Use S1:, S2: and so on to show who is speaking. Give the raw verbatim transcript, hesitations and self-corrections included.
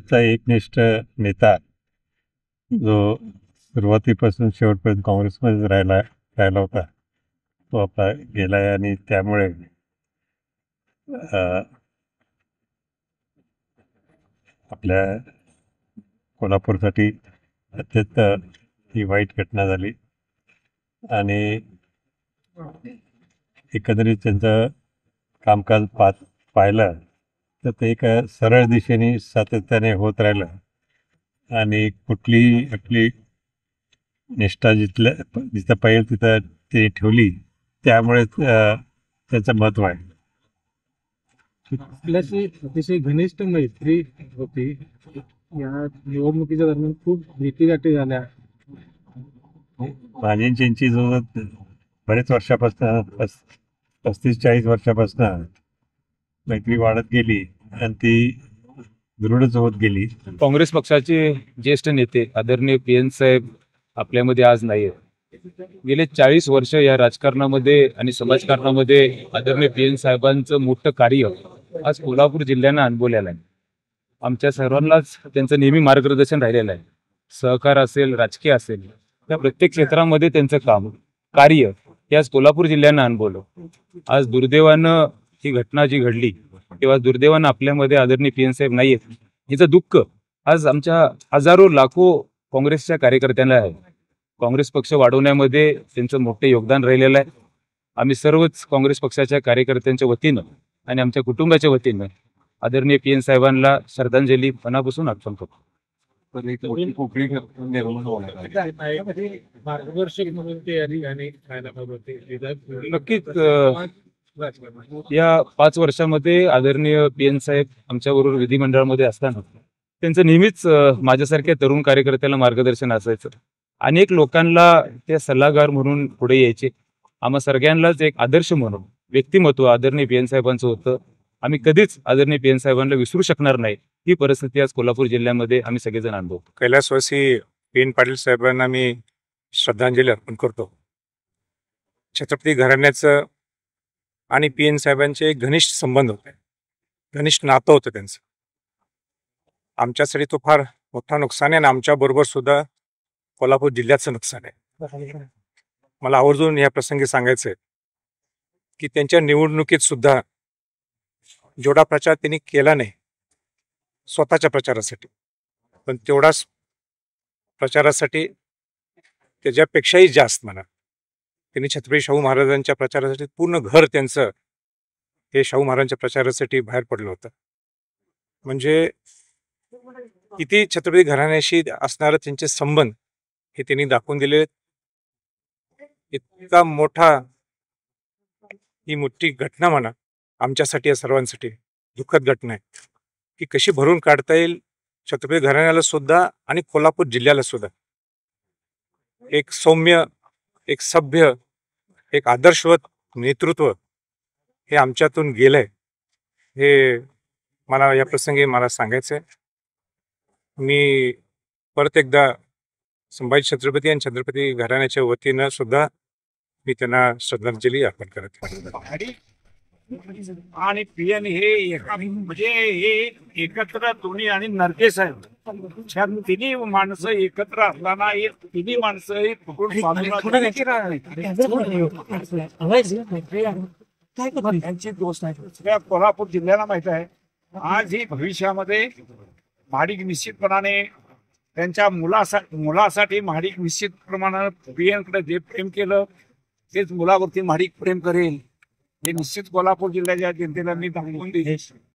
S1: काँग्रेसचा एकनिष्ठ नेता जो सुरुवातीपासून शेवटपर्यंत काँग्रेसमध्येच राहिला राहिला होता तो आपला गेला आहे आणि त्यामुळे अ, आपल्या कोल्हापूरसाठी अत्यंत ही वाईट घटना झाली आणि एकंदरीत त्यांचं कामकाज पा पाहिलं तर ते एका सरळ दिशेने सातत्याने होत राहिलं आणि कुठलीही आपली निष्ठा जिथल्या जिथं पाहिजे तिथं ते ठेवली त्यामुळे अ, त्याचं महत्त्व आहे.
S2: आपल्याशी अतिशय घनिष्ठ मैत्री होती. या निवडणुकीच्या दरम्यान खूप भेटीगाठी झाल्या.
S1: माझ्यांची जो बरेच वर्षापासून पस पस्तीस चाळीस वर्षापासून मैत्री वाढत गेली आणि ती दृढच होत गेली.
S3: काँग्रेस पक्षाचे ज्येष्ठ नेते आदरणीय पी एन साहेब आपल्यामध्ये आज नाही आहेत. गेले चाळीस वर्ष या राजकारणामध्ये आणि समाजकारणामध्ये आदरणीय पी एन साहेबांचं मोठं कार्य आज कोल्हापूर जिल्ह्यानं अनुभवलेलं आहे. आमच्या सर्वांनाच त्यांचं नेहमी मार्गदर्शन राहिलेलं आहे. सहकार असेल, राजकीय असेल, त्या प्रत्येक क्षेत्रामध्ये त्यांचं काम कार्य हे आज कोल्हापूर जिल्ह्यानं अनुभवलं. आज दुर्दैवानं ही घटना जी घडली तेव्हा दुर्दैवानं आपल्यामध्ये आदरणीय पी एन साहेब नाही आहेत. हिचं दुःख आज आमच्या हजारो लाखो काँग्रेसच्या कार्यकर्त्यांना आहे. काँग्रेस पक्ष वाढवण्यामध्ये त्यांचं मोठे योगदान राहिलेलं आहे. आम्ही सर्वच काँग्रेस पक्षाच्या कार्यकर्त्यांच्या वतीनं आणि आमच्या कुटुंबाच्या वतीनं आदरणीय पी एन साहेबांना श्रद्धांजली मनापासून अर्पण करतो.
S2: मार्गदर्शक म्हणून ते या ठिकाणी
S3: नक्कीच या पाच वर्षामध्ये आदरणीय पी एन साहेब आमच्याबरोबर विधिमंडळामध्ये असताना त्यांचं नेहमीच माझ्यासारख्या तरुण कार्यकर्त्याला मार्गदर्शन असायचं. अनेक लोकांना ते सल्लागार म्हणून पुढे यायचे. आम्हा सगळ्यांनाच एक आदर्श म्हणून व्यक्तिमत्व आदरणीय पी एन साहेबांचं होतं. आम्ही कधीच आदरणीय पी एन साहेबांना विसरू शकणार नाही. ही परिस्थिती आज कोल्हापूर जिल्ह्यामध्ये आम्ही सगळेजण अनुभवतो.
S4: कैलासवासी पी एन पाटील साहेबांना मी श्रद्धांजली अर्पण करतो. छत्रपती घराण्याचं आणि पी एन साहेबांचे एक घनिष्ठ संबंध होते, घनिष्ठ नातं होतं त्यांचं. आमच्यासाठी तो फार मोठा नुकसान आहे आणि आमच्याबरोबर सुद्धा कोल्हापूर जिल्ह्याचं नुकसान आहे. मला आवर्जून या प्रसंगी सांगायचं आहे की त्यांच्या निवडणुकीत सुद्धा जेवढा प्रचार त्यांनी केला नाही स्वतःच्या प्रचारासाठी, पण तेवढाच प्रचारासाठी त्याच्यापेक्षाही जास्त म्हणा त्यांनी छत्रपती शाहू महाराजांच्या प्रचारासाठी पूर्ण घर त्यांचं हे शाहू महाराजांच्या प्रचारासाठी बाहेर पडलं होतं. म्हणजे किती छत्रपती घराण्याशी असणारं त्यांचे संबंध हे त्यांनी दाखवून दिले. इतका मोठा ही मोठी घटना म्हणा आमच्यासाठी या सर्वांसाठी दुःखद घटना आहे की कशी भरून काढता येईल छत्रपती घराण्याला सुद्धा आणि कोल्हापूर जिल्ह्याला सुद्धा. एक सौम्य, एक सभ्य, एक आदर्शवत नेतृत्व हे आमच्यातून गेलंय हे मला या प्रसंगी मला सांगायचं आहे. मी परत एकदा संभाजी छत्रपती आणि छत्रपती घराण्याच्या वतीनं सुद्धा मी त्यांना श्रद्धांजली अर्पण करत आहे.
S5: आणि पी एन हे एका म्हणजे हे एकत्र दोन्ही आणि नरकेश आहेत तिन्ही माणसं एकत्र असताना हे तिन्ही माणसं हे त्यांची दोस्त आहे. सगळ्या कोल्हापूर जिल्ह्याला माहित आहे. आज ही भविष्यामध्ये महाडिक निश्चितपणाने त्यांच्या मुलासाठी मुलासाठी महाडिक निश्चित प्रमाणात पी एन कडे जे प्रेम केलं तेच मुलावरती महाडिक प्रेम करेल हे निश्चित कोल्हापूर जिल्ह्याच्या जनतेला मी दाखवून दिले.